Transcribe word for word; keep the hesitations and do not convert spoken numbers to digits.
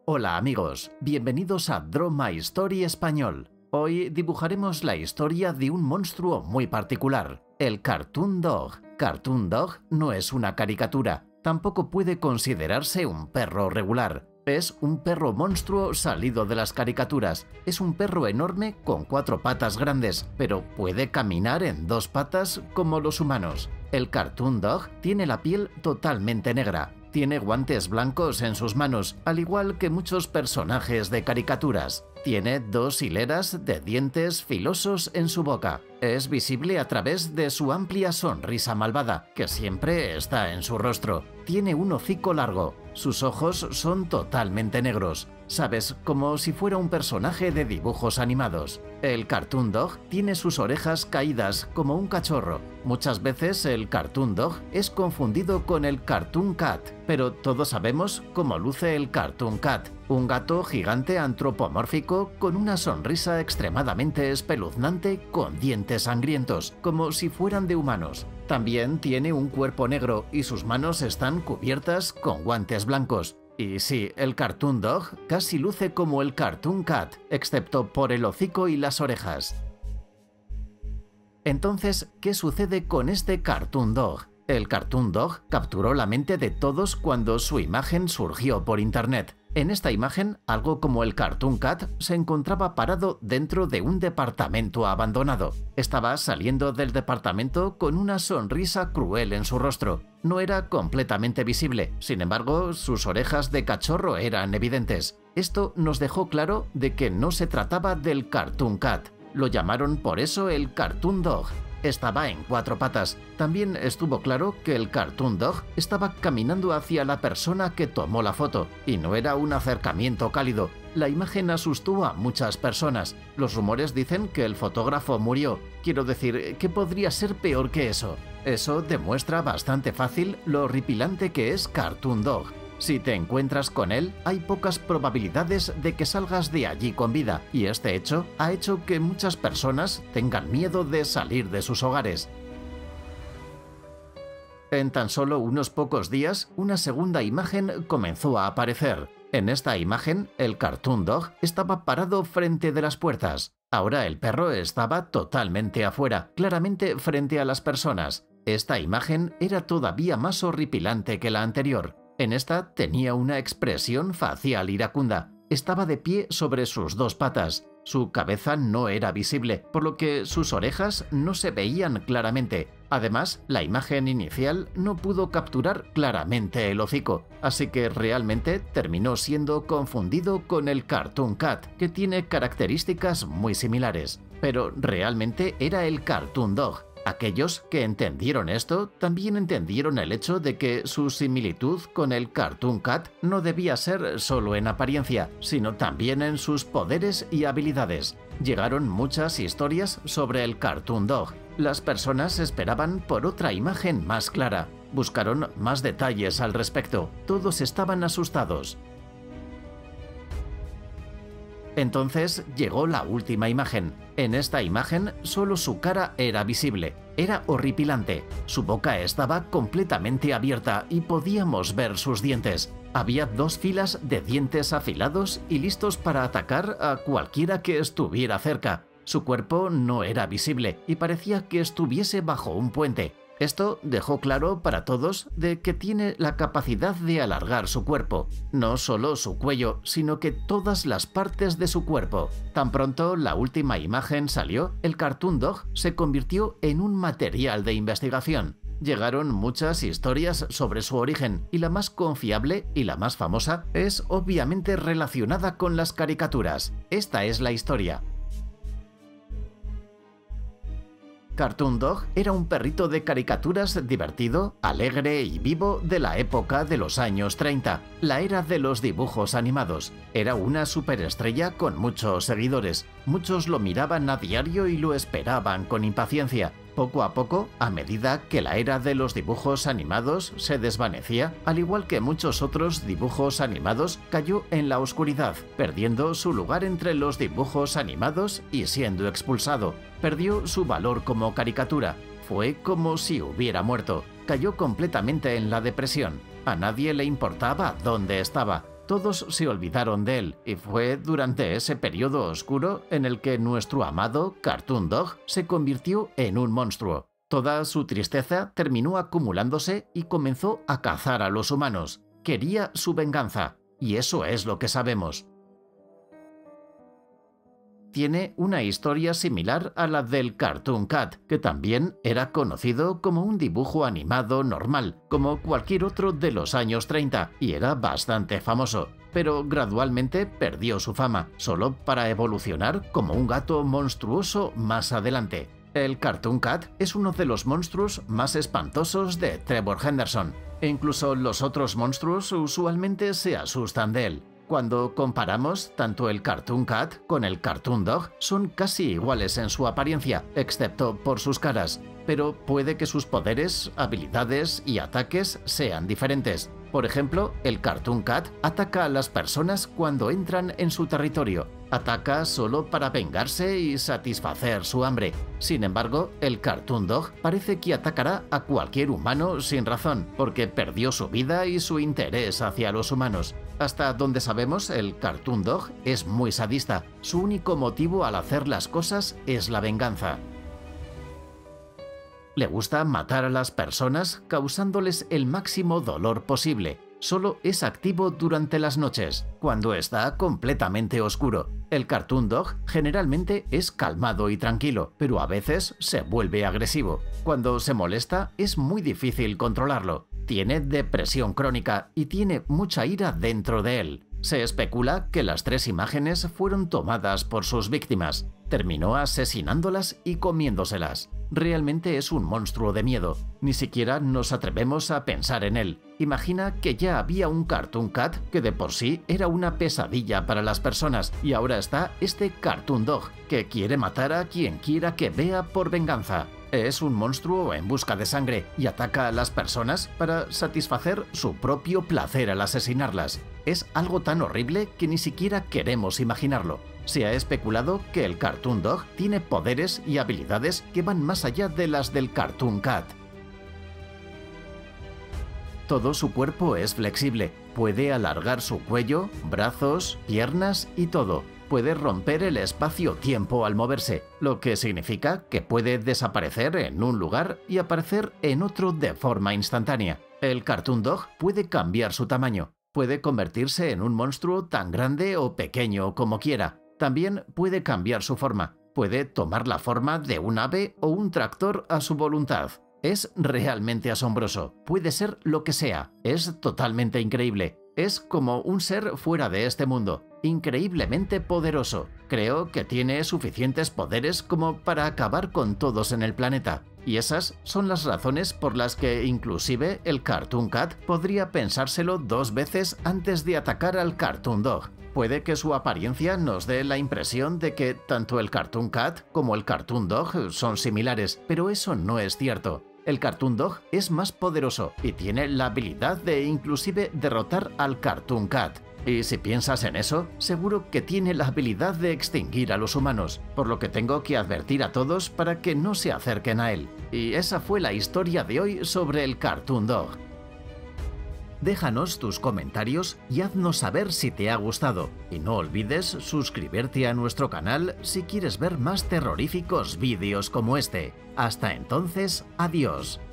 Hola amigos, bienvenidos a Draw My Story Español. Hoy dibujaremos la historia de un monstruo muy particular, el Cartoon Dog. Cartoon Dog no es una caricatura, tampoco puede considerarse un perro regular. Es un perro monstruo salido de las caricaturas. Es un perro enorme con cuatro patas grandes, pero puede caminar en dos patas como los humanos. El Cartoon Dog tiene la piel totalmente negra. Tiene guantes blancos en sus manos, al igual que muchos personajes de caricaturas. Tiene dos hileras de dientes filosos en su boca. Es visible a través de su amplia sonrisa malvada, que siempre está en su rostro. Tiene un hocico largo. Sus ojos son totalmente negros. Sabes, como si fuera un personaje de dibujos animados. El Cartoon Dog tiene sus orejas caídas como un cachorro. Muchas veces el Cartoon Dog es confundido con el Cartoon Cat, pero todos sabemos cómo luce el Cartoon Cat. Un gato gigante antropomórfico con una sonrisa extremadamente espeluznante con dientes sangrientos, como si fueran de humanos. También tiene un cuerpo negro y sus manos están cubiertas con guantes blancos. Y sí, el Cartoon Dog casi luce como el Cartoon Cat, excepto por el hocico y las orejas. Entonces, ¿qué sucede con este Cartoon Dog? El Cartoon Dog capturó la mente de todos cuando su imagen surgió por internet. En esta imagen, algo como el Cartoon Cat se encontraba parado dentro de un departamento abandonado. Estaba saliendo del departamento con una sonrisa cruel en su rostro. No era completamente visible, sin embargo, sus orejas de cachorro eran evidentes. Esto nos dejó claro de que no se trataba del Cartoon Cat. Lo llamaron por eso el Cartoon Dog. Estaba en cuatro patas. También estuvo claro que el Cartoon Dog estaba caminando hacia la persona que tomó la foto, y no era un acercamiento cálido. La imagen asustó a muchas personas. Los rumores dicen que el fotógrafo murió. Quiero decir, ¿qué podría ser peor que eso? Eso demuestra bastante fácil lo horripilante que es Cartoon Dog. Si te encuentras con él, hay pocas probabilidades de que salgas de allí con vida, y este hecho ha hecho que muchas personas tengan miedo de salir de sus hogares. En tan solo unos pocos días, una segunda imagen comenzó a aparecer. En esta imagen, el Cartoon Dog estaba parado frente de las puertas. Ahora el perro estaba totalmente afuera, claramente frente a las personas. Esta imagen era todavía más horripilante que la anterior. En esta tenía una expresión facial iracunda. Estaba de pie sobre sus dos patas. Su cabeza no era visible, por lo que sus orejas no se veían claramente. Además, la imagen inicial no pudo capturar claramente el hocico, así que realmente terminó siendo confundido con el Cartoon Cat, que tiene características muy similares. Pero realmente era el Cartoon Dog. Aquellos que entendieron esto también entendieron el hecho de que su similitud con el Cartoon Cat no debía ser solo en apariencia, sino también en sus poderes y habilidades. Llegaron muchas historias sobre el Cartoon Dog. Las personas esperaban por otra imagen más clara. Buscaron más detalles al respecto. Todos estaban asustados. Entonces llegó la última imagen. En esta imagen solo su cara era visible. Era horripilante. Su boca estaba completamente abierta y podíamos ver sus dientes. Había dos filas de dientes afilados y listos para atacar a cualquiera que estuviera cerca. Su cuerpo no era visible y parecía que estuviese bajo un puente. Esto dejó claro para todos de que tiene la capacidad de alargar su cuerpo, no solo su cuello, sino que todas las partes de su cuerpo. Tan pronto la última imagen salió, el Cartoon Dog se convirtió en un material de investigación. Llegaron muchas historias sobre su origen, y la más confiable y la más famosa es obviamente relacionada con las caricaturas. Esta es la historia. Cartoon Dog era un perrito de caricaturas divertido, alegre y vivo de la época de los años treinta, la era de los dibujos animados. Era una superestrella con muchos seguidores. Muchos lo miraban a diario y lo esperaban con impaciencia. Poco a poco, a medida que la era de los dibujos animados se desvanecía, al igual que muchos otros dibujos animados, cayó en la oscuridad, perdiendo su lugar entre los dibujos animados y siendo expulsado. Perdió su valor como caricatura. Fue como si hubiera muerto. Cayó completamente en la depresión. A nadie le importaba dónde estaba. todos se olvidaron de él, y fue durante ese periodo oscuro en el que nuestro amado Cartoon Dog se convirtió en un monstruo. Toda su tristeza terminó acumulándose y comenzó a cazar a los humanos. Quería su venganza, y eso es lo que sabemos. Tiene una historia similar a la del Cartoon Cat, que también era conocido como un dibujo animado normal, como cualquier otro de los años treinta, y era bastante famoso, pero gradualmente perdió su fama, solo para evolucionar como un gato monstruoso más adelante. El Cartoon Cat es uno de los monstruos más espantosos de Trevor Henderson, e incluso los otros monstruos usualmente se asustan de él. Cuando comparamos tanto el Cartoon Cat con el Cartoon Dog, son casi iguales en su apariencia, excepto por sus caras, pero puede que sus poderes, habilidades y ataques sean diferentes. Por ejemplo, el Cartoon Cat ataca a las personas cuando entran en su territorio. Ataca solo para vengarse y satisfacer su hambre. Sin embargo, el Cartoon Dog parece que atacará a cualquier humano sin razón, porque perdió su vida y su interés hacia los humanos. Hasta donde sabemos, el Cartoon Dog es muy sadista. Su único motivo al hacer las cosas es la venganza. Le gusta matar a las personas causándoles el máximo dolor posible. Solo es activo durante las noches, cuando está completamente oscuro. El Cartoon Dog generalmente es calmado y tranquilo, pero a veces se vuelve agresivo. Cuando se molesta es muy difícil controlarlo. Tiene depresión crónica y tiene mucha ira dentro de él. Se especula que las tres imágenes fueron tomadas por sus víctimas. Terminó asesinándolas y comiéndoselas. Realmente es un monstruo de miedo. Ni siquiera nos atrevemos a pensar en él. Imagina que ya había un Cartoon Cat que de por sí era una pesadilla para las personas, y ahora está este Cartoon Dog, que quiere matar a quien quiera que vea por venganza. Es un monstruo en busca de sangre y ataca a las personas para satisfacer su propio placer al asesinarlas. Es algo tan horrible que ni siquiera queremos imaginarlo. Se ha especulado que el Cartoon Dog tiene poderes y habilidades que van más allá de las del Cartoon Cat. Todo su cuerpo es flexible, puede alargar su cuello, brazos, piernas y todo. Puede romper el espacio-tiempo al moverse, lo que significa que puede desaparecer en un lugar y aparecer en otro de forma instantánea. El Cartoon Dog puede cambiar su tamaño, puede convertirse en un monstruo tan grande o pequeño como quiera. También puede cambiar su forma, puede tomar la forma de un ave o un tractor a su voluntad. Es realmente asombroso, puede ser lo que sea, es totalmente increíble. Es como un ser fuera de este mundo, increíblemente poderoso. Creo que tiene suficientes poderes como para acabar con todos en el planeta. Y esas son las razones por las que inclusive el Cartoon Cat podría pensárselo dos veces antes de atacar al Cartoon Dog. Puede que su apariencia nos dé la impresión de que tanto el Cartoon Cat como el Cartoon Dog son similares, pero eso no es cierto. El Cartoon Dog es más poderoso y tiene la habilidad de inclusive derrotar al Cartoon Cat. Y si piensas en eso, seguro que tiene la habilidad de extinguir a los humanos, por lo que tengo que advertir a todos para que no se acerquen a él. Y esa fue la historia de hoy sobre el Cartoon Dog. Déjanos tus comentarios y haznos saber si te ha gustado. Y no olvides suscribirte a nuestro canal si quieres ver más terroríficos vídeos como este. Hasta entonces, adiós.